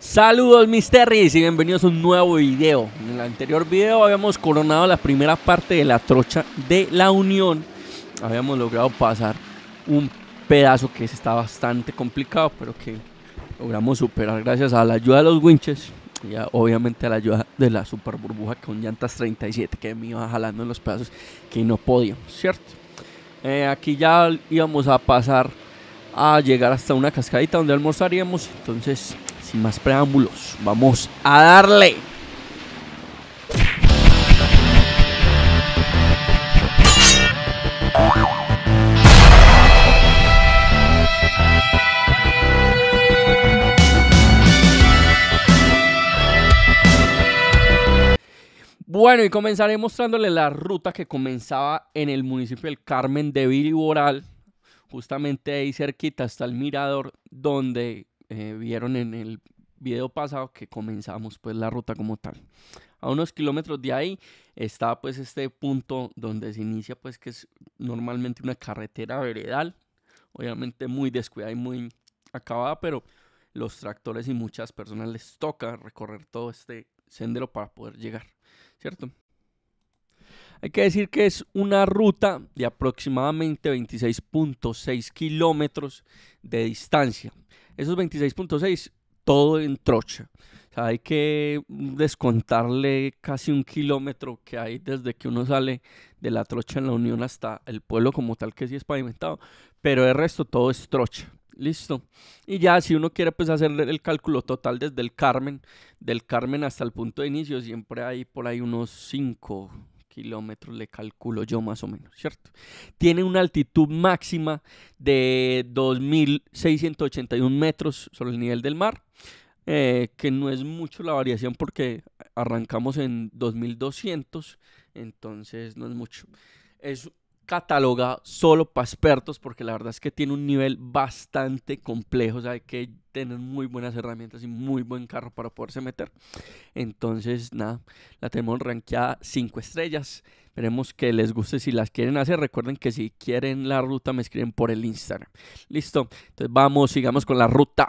Saludos mis Terris y bienvenidos a un nuevo video. En el anterior video habíamos coronado la primera parte de la trocha de la Unión. Habíamos logrado pasar un pedazo que está bastante complicado, pero que logramos superar gracias a la ayuda de los winches y obviamente a la ayuda de la super burbuja con llantas 37 que me iba jalando en los pedazos que no podíamos, ¿cierto? Aquí ya íbamos a pasar a llegar hasta una cascadita donde almorzaríamos. Entonces, sin más preámbulos, vamos a darle. Bueno, y comenzaré mostrándole la ruta que comenzaba en el municipio del Carmen de Viriboral, justamente ahí cerquita hasta el mirador donde vieron en el video pasado que comenzamos pues la ruta como tal. A unos kilómetros de ahí está pues este punto donde se inicia pues que es normalmente una carretera veredal, obviamente muy descuidada y muy acabada, pero los tractores y muchas personas les toca recorrer todo este sendero para poder llegar, ¿cierto? Hay que decir que es una ruta de aproximadamente 26.6 kilómetros de distancia. Esos 26.6, todo en trocha. O sea, hay que descontarle casi un kilómetro que hay desde que uno sale de la trocha en la Unión hasta el pueblo como tal, que sí es pavimentado. Pero el resto todo es trocha. Listo. Y ya si uno quiere pues hacer el cálculo total desde el Carmen, del Carmen hasta el punto de inicio, siempre hay por ahí unos 5 kilómetros, le calculo yo más o menos, ¿cierto? Tiene una altitud máxima de 2.681 metros sobre el nivel del mar, que no es mucho la variación porque arrancamos en 2.200, entonces no es mucho. Es catalogado solo para expertos porque la verdad es que tiene un nivel bastante complejo, o sea, hay que tener muy buenas herramientas y muy buen carro para poderse meter. Entonces nada, la tenemos rankeada 5 estrellas. Veremos que les guste si las quieren hacer. Recuerden que si quieren la ruta me escriben por el Instagram. Listo, entonces vamos, sigamos con la ruta.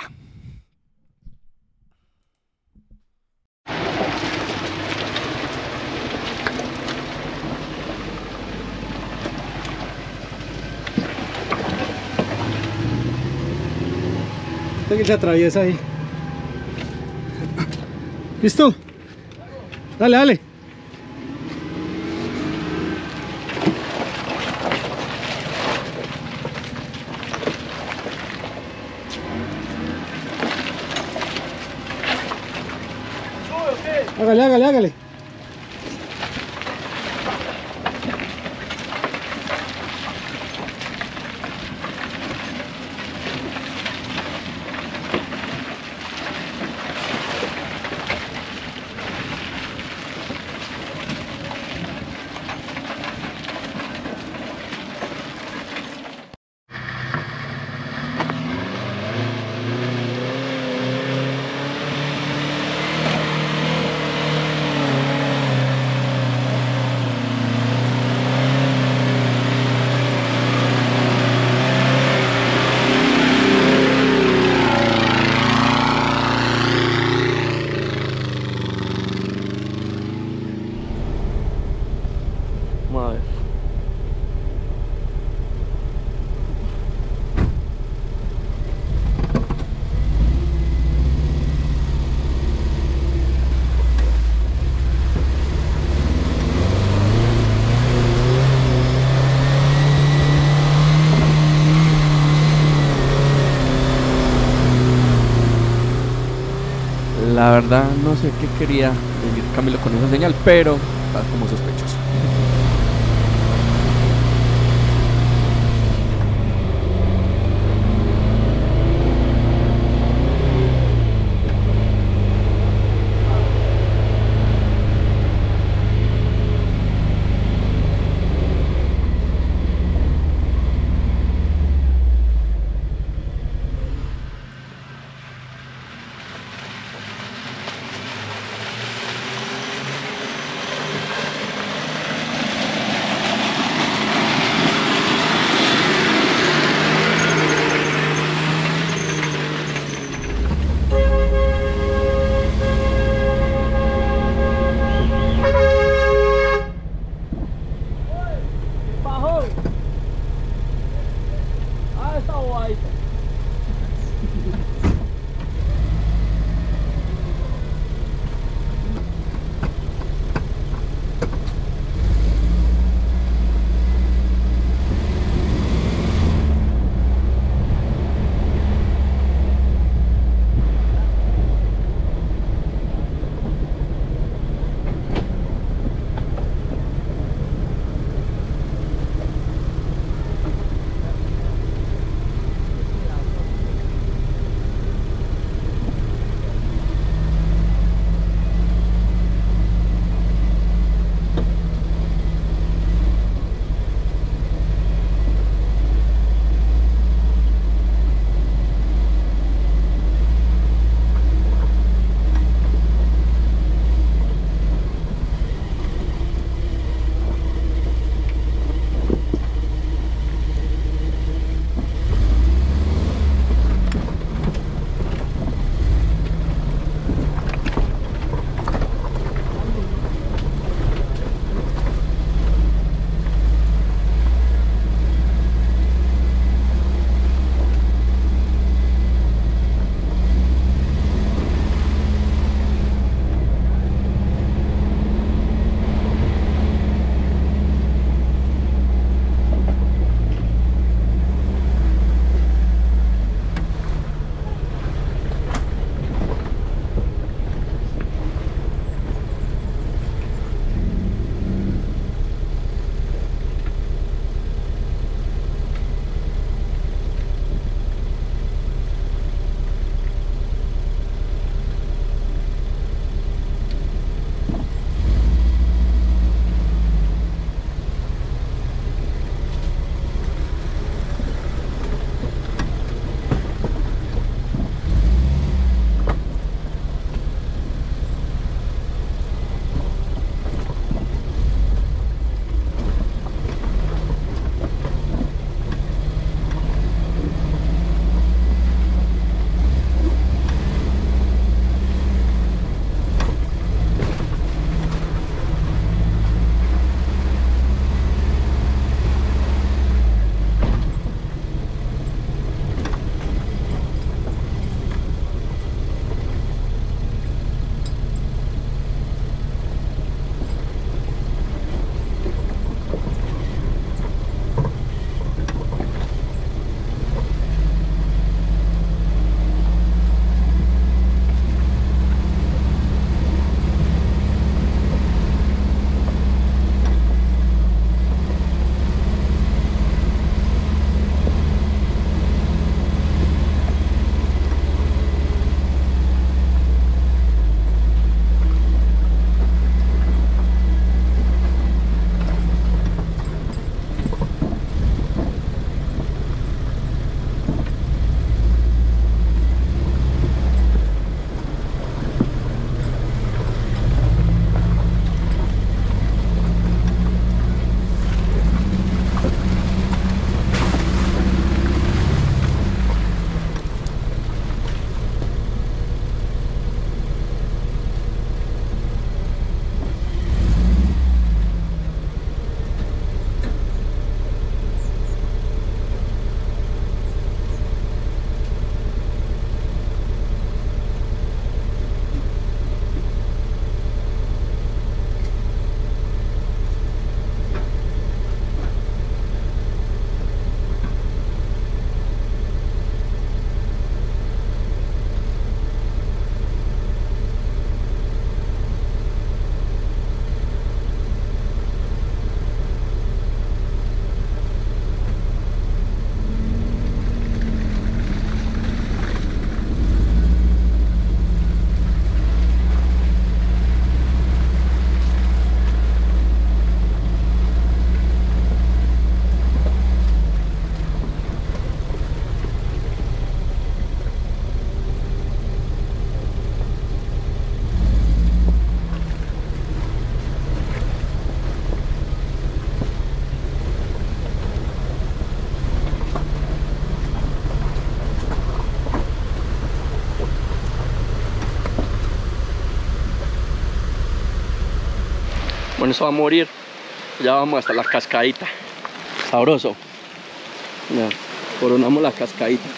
Que se atraviesa ahí. ¿Listo? Dale, dale. Hágale, hágale, hágale. Vamos a ver. La verdad no sé qué quería decir Camilo con esa señal, pero está como sospechoso. Con eso va a morir. Ya vamos hasta la cascadita. Sabroso. Ya, coronamos la cascadita.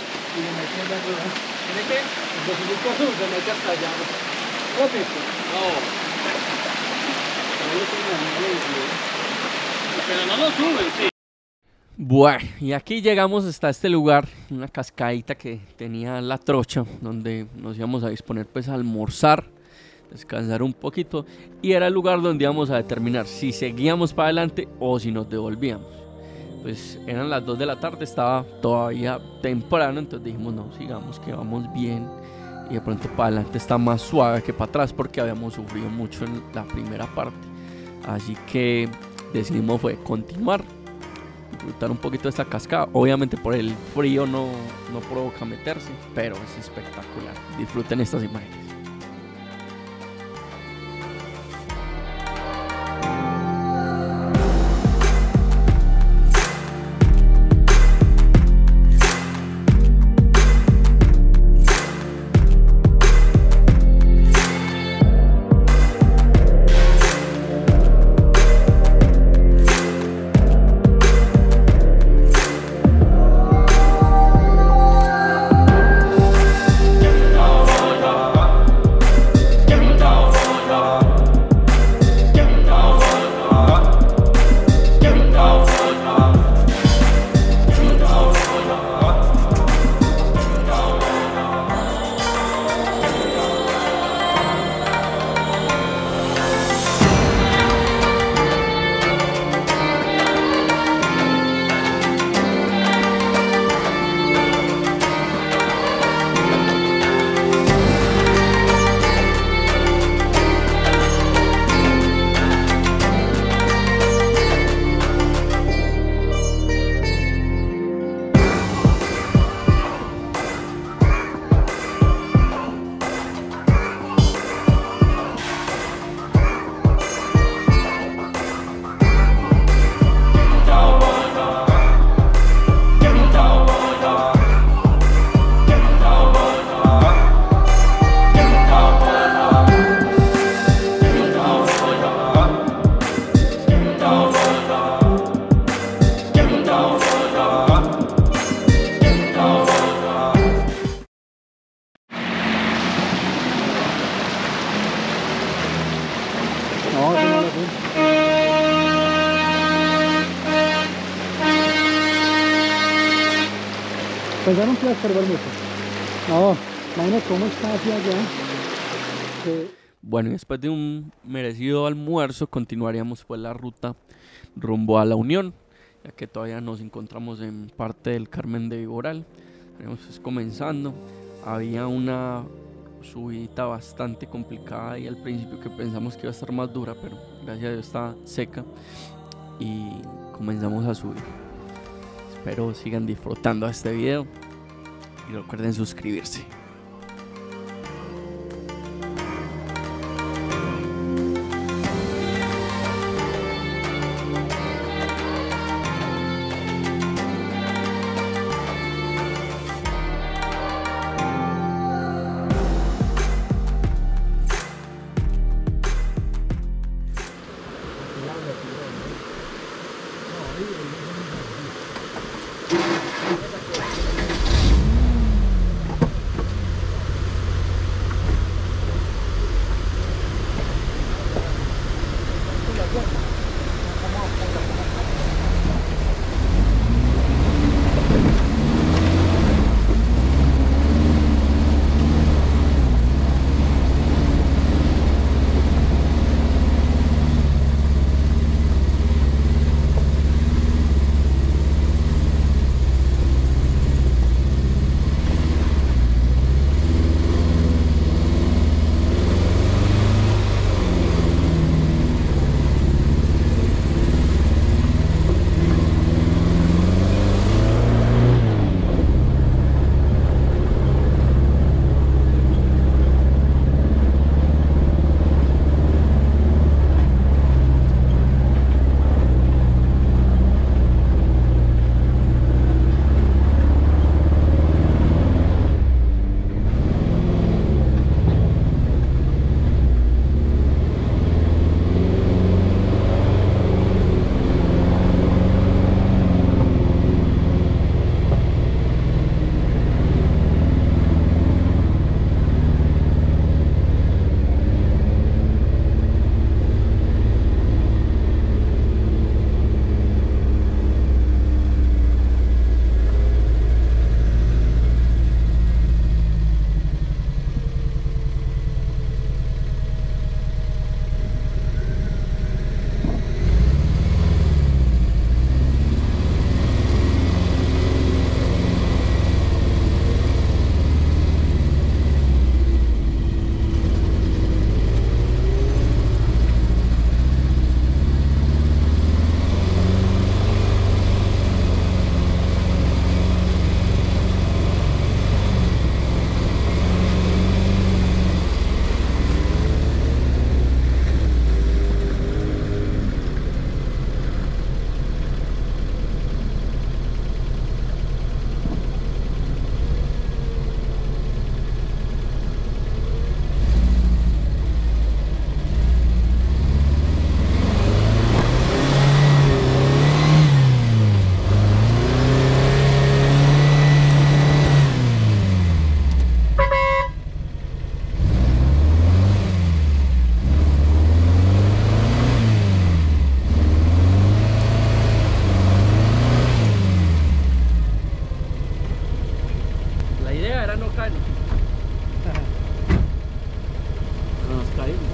Pero no lo suben, sí. Bueno, y aquí llegamos hasta este lugar, una cascadita que tenía la trocha, donde nos íbamos a disponer pues a almorzar, descansar un poquito, y era el lugar donde íbamos a determinar si seguíamos para adelante o si nos devolvíamos. Pues eran las 2 de la tarde, estaba todavía temprano, entonces dijimos no, sigamos que vamos bien, y de pronto para adelante está más suave que para atrás porque habíamos sufrido mucho en la primera parte, así que decidimos fue continuar, disfrutar un poquito de esta cascada. Obviamente por el frío no provoca meterse, pero es espectacular. Disfruten estas imágenes. Pensaron que iba a estorbar mucho. No, imagínate cómo está hacia allá. Bueno, y después de un merecido almuerzo, continuaríamos pues la ruta rumbo a La Unión, ya que todavía nos encontramos en parte del Carmen de Viboral. Estaríamos pues comenzando. Había una subidita bastante complicada y al principio que pensamos que iba a estar más dura, pero gracias a Dios está seca y comenzamos a subir. Espero sigan disfrutando de este video y recuerden suscribirse.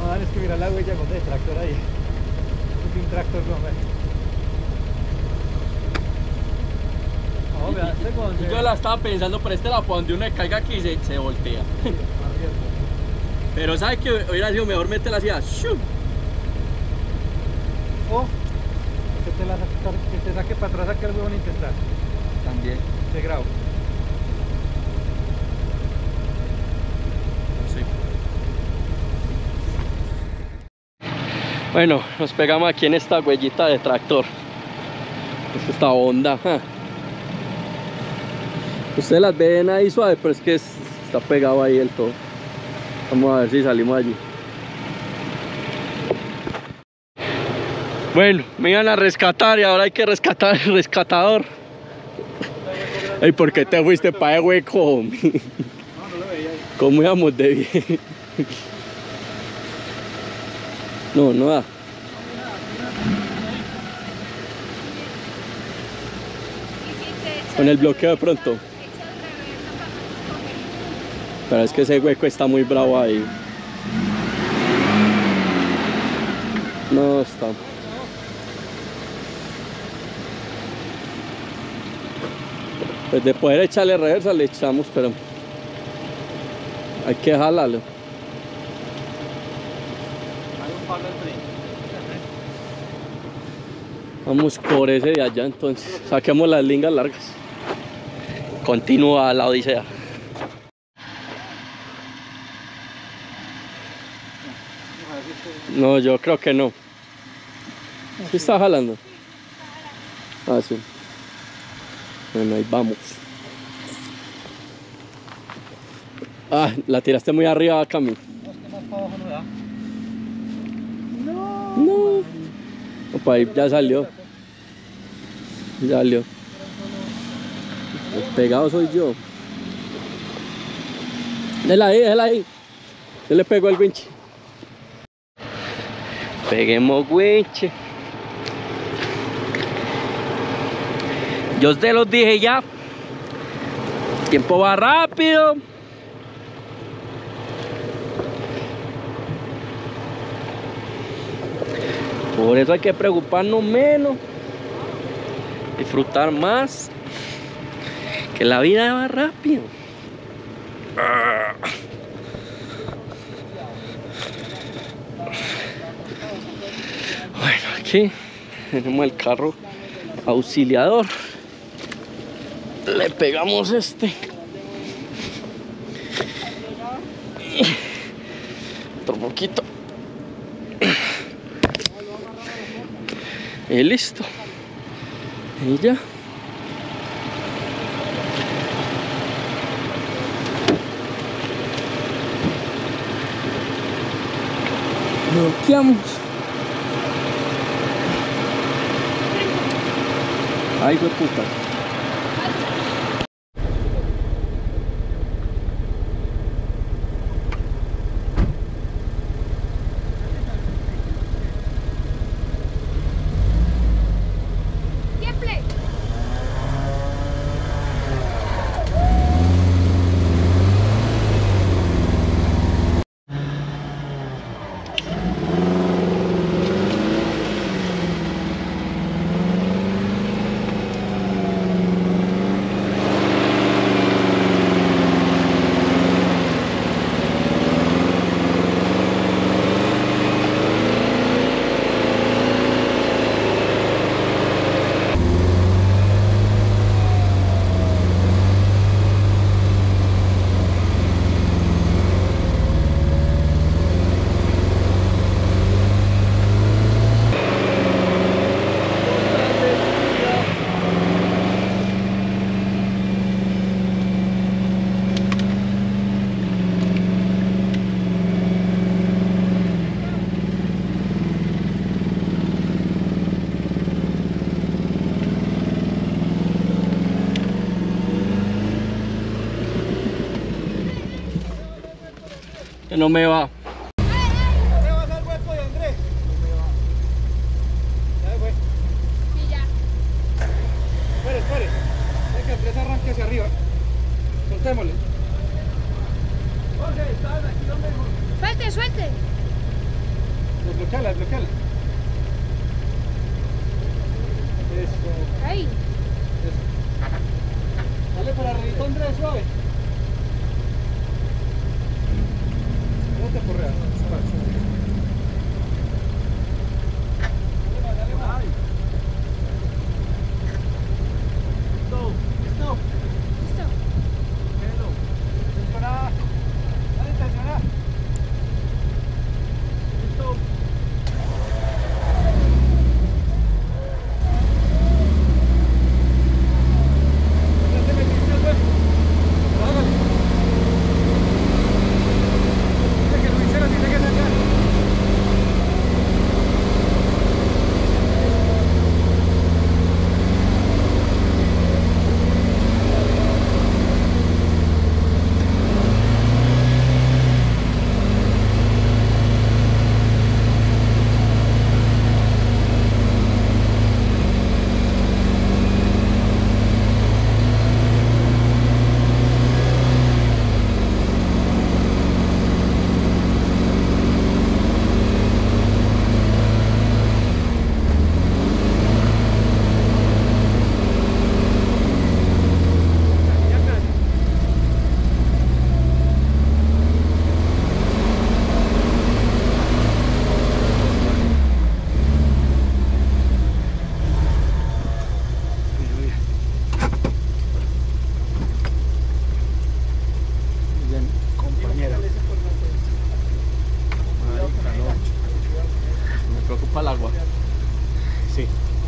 No, es que mira la huella de tractor ahí. Es un tractor, no, hombre. No, vea, este con... Yo la estaba pensando, pero este la para donde uno le caiga aquí se voltea. Pero ¿sabes que hubiera sido mejor meterla así? ¡Shum! O que te saque para atrás, saque el huevón a intentar. También. De grado. Sí. Bueno, nos pegamos aquí en esta huellita de tractor. Esta onda. Ja. Ustedes las ven ahí suave, pero es que está pegado ahí el todo. Vamos a ver si salimos allí. Bueno, me iban a rescatar y ahora hay que rescatar al rescatador. Ey, ¿por qué te fuiste para el hueco? No, no lo veía ahí. ¿Cómo íbamos de bien? No, no da. Con el bloqueo de pronto. Pero es que ese hueco está muy bravo ahí. No está. Pues de poder echarle reversa le echamos, pero hay que jalarlo. Hay un palo al frente. Vamos por ese de allá entonces. Saquemos las lingas largas. Continúa la odisea. No, yo creo que no. ¿Sí está jalando? Ah, sí. Bueno, ahí vamos. Ah, la tiraste muy arriba, Cami. No, es que más para abajo no da. No. Opa, ahí ya salió. Ya salió. El pegado soy yo. Déjala ahí, déjala ahí. Se le pegó el winche. Peguemos winche. Yo te los dije ya. El tiempo va rápido. Por eso hay que preocuparnos menos. Disfrutar más. Que la vida va rápido. Bueno, aquí tenemos el carro auxiliador. Le pegamos este. Otro poquito. Y listo. Y ya. Bloqueamos. Ay, qué puta. Que no me va. ¿Qué vas al hueco de Andrés? Ya se fue. Sí, ya. Espere, espere. Deja que Andrés arranque hacia arriba. Soltémosle. Jorge, ¿sabes aquí dónde? Suelte, suelte. Desbloqueala, desbloqueala. Eso. Ahí. Eso. Dale para arriba, Andrés, suave. No te correas. Dale más. Listo. Listo. Listo. Hello. Tensiona. Dale, tensiona. Listo. Ya te metiste al hueco. Hágale. Dice que Luis se la tiene que sacar. Ya casi. Bien, compañera. Me preocupa el agua. Sí.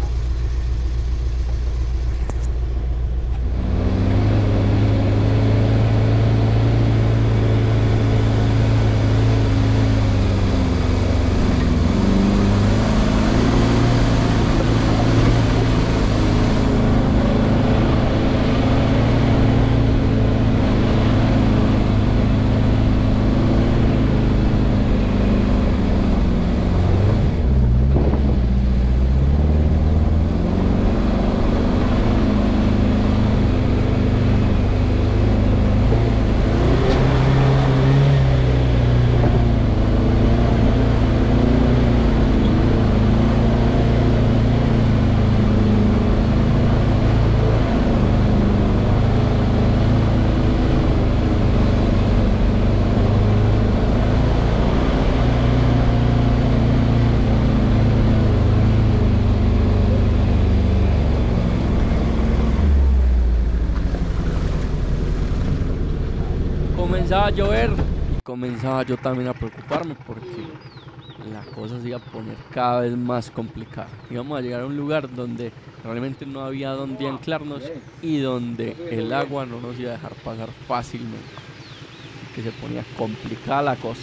Comenzaba a llover y comenzaba yo también a preocuparme porque la cosa se iba a poner cada vez más complicada. Íbamos a llegar a un lugar donde realmente no había donde anclarnos y donde el agua no nos iba a dejar pasar fácilmente. Así que se ponía complicada la cosa.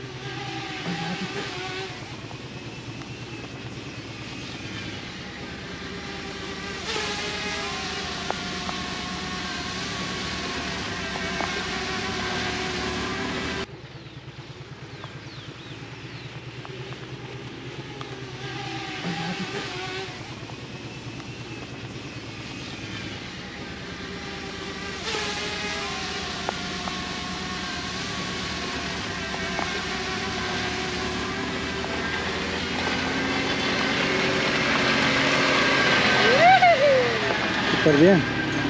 Súper bien.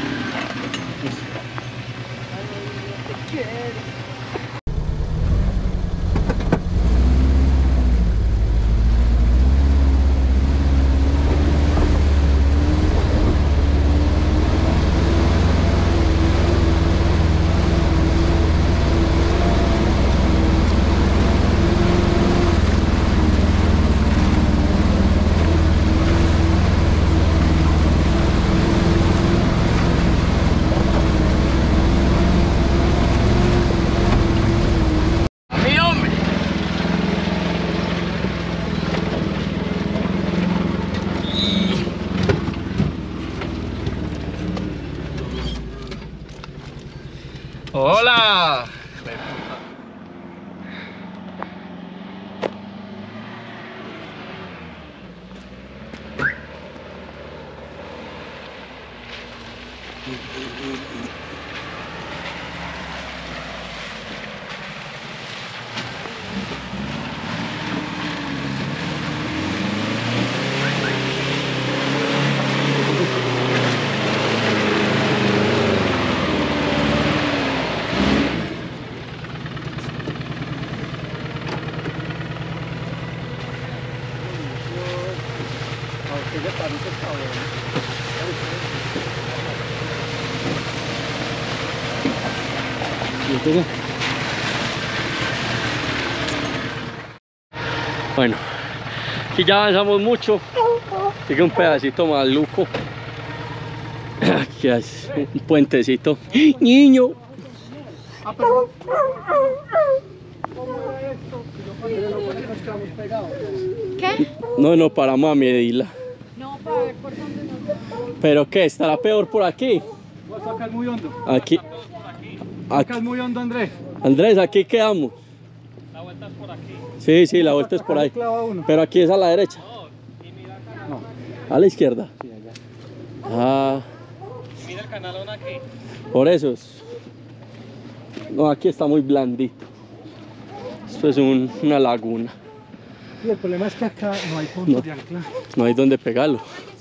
¡Hola! Ese carrito está bueno. Y entonces, Bueno, aquí ya avanzamos mucho. Sigue un pedacito maluco. Aquí es un puentecito. ¡Niño! ah, perdón. ¿Cómo era esto? Pero lo bueno es que nos quedamos pegados. ¿Qué? No, paramos a medirla. No, para ver por dónde nos... ¿Pero qué? ¿Estará peor por aquí? Acá es muy hondo. Aquí. Acá es muy hondo, Andrés. Andrés, aquí quedamos. La vuelta es por aquí. Sí, la vuelta es por ahí. Clava uno. Pero aquí es a la derecha. Y mira acá. No, A la izquierda. sí, allá. Ah, Mira el canalón aquí. por eso es. No, aquí está muy blandito. Esto es una laguna. Y el problema es que acá no hay puntos de ancla. No hay donde pegarlo.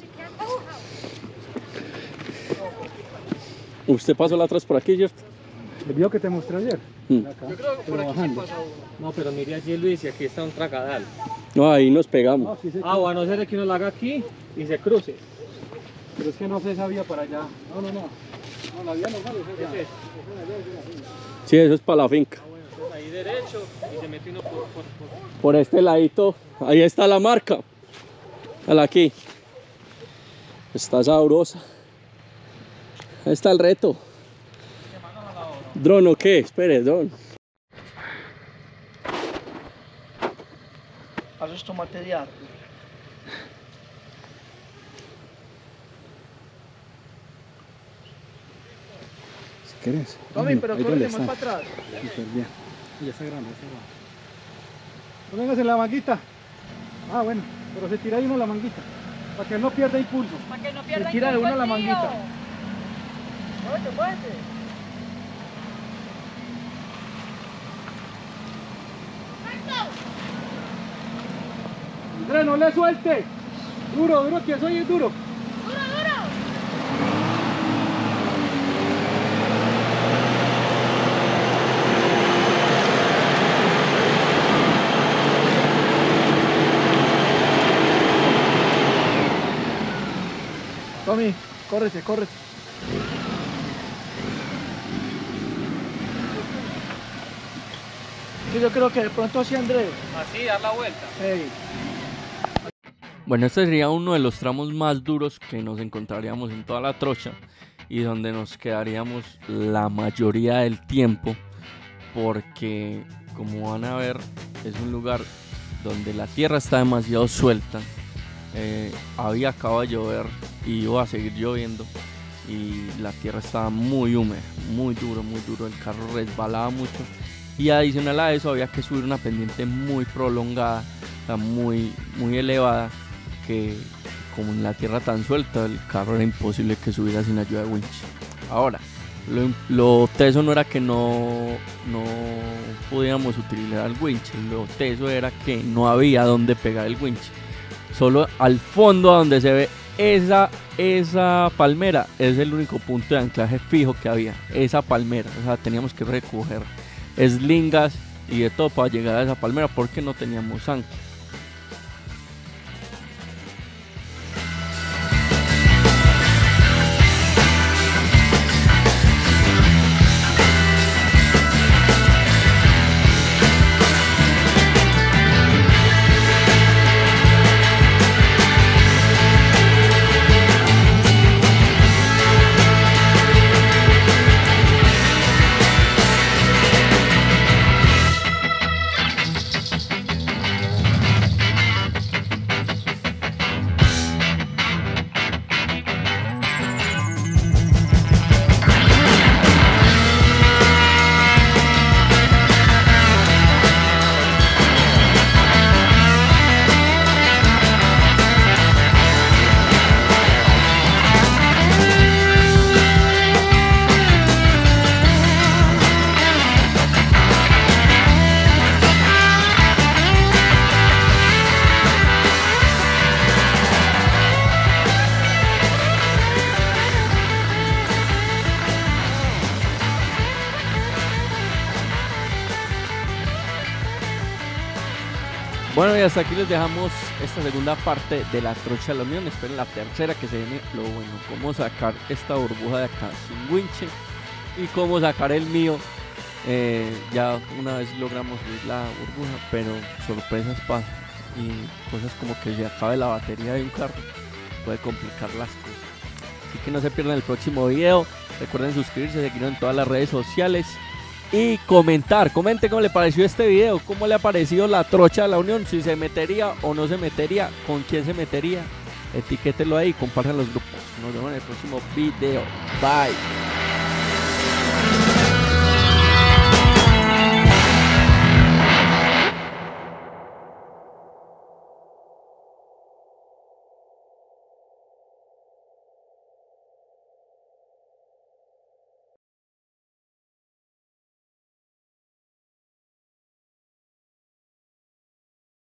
Usted pasó la atrás por aquí, ¿cierto? El video que te mostré ayer. Acá, Yo creo que por pero aquí bajando. sí pasa uno. No, pero mire allí Luis y aquí está un tragadal. No, ahí nos pegamos. No, sí sé Ah, o a no ser que uno lo haga aquí y se cruce. pero es que no sé esa vía para allá. No. No, la vía normal es esa. Ese es. Sí, eso es para la finca. Ah, bueno, entonces ahí derecho y se mete uno por... Por este ladito, ahí está la marca. Mírala aquí. Está sabrosa. Ahí está el reto. ¿Dron o qué? Espere, dron. Haz esto material. Si quieres. Tommy, pero ahí corre donde más está. para atrás. Súper bien. Ya está grande, No vengas en la manguita. Ah, bueno, pero se tira ahí uno la manguita. Para que no pierda impulso. Para que no Se pierda tira de impulso uno la el tío. manguita. Muévete. Andrés, no le suelte. Duro, que soy es duro. ¡Duro, duro! Tommy, córrete. Sí, yo creo que de pronto así Andrés. Así, dar la vuelta. Hey. Bueno, este sería uno de los tramos más duros que nos encontraríamos en toda la trocha y donde nos quedaríamos la mayoría del tiempo porque, como van a ver, es un lugar donde la tierra está demasiado suelta. Había acabado de llover y iba a seguir lloviendo y la tierra estaba muy húmeda, muy duro, el carro resbalaba mucho y adicional a eso había que subir una pendiente muy prolongada, o sea, muy elevada, que como en la tierra tan suelta el carro era imposible que subiera sin ayuda de winch. Ahora, lo teso no era que no podíamos utilizar el winch, lo teso era que no había donde pegar el winch. Solo al fondo donde se ve esa palmera es el único punto de anclaje fijo que había, esa palmera. O sea, teníamos que recoger eslingas y de todo para llegar a esa palmera porque no teníamos ancla. Bueno, y hasta aquí les dejamos esta segunda parte de la trocha de la Unión. Esperen la tercera, que se viene lo bueno. Cómo sacar esta burbuja de acá sin winche y cómo sacar el mío. Ya una vez logramos subir la burbuja, pero sorpresas pasan y cosas como que se acabe la batería de un carro puede complicar las cosas. Así que no se pierdan el próximo video. Recuerden suscribirse, seguirnos en todas las redes sociales y comentar. Comenten cómo le pareció este video, cómo le ha parecido la trocha de la Unión, si se metería o no se metería, con quién se metería. Etiquétenlo ahí, compartan los grupos. Nos vemos en el próximo video. Bye.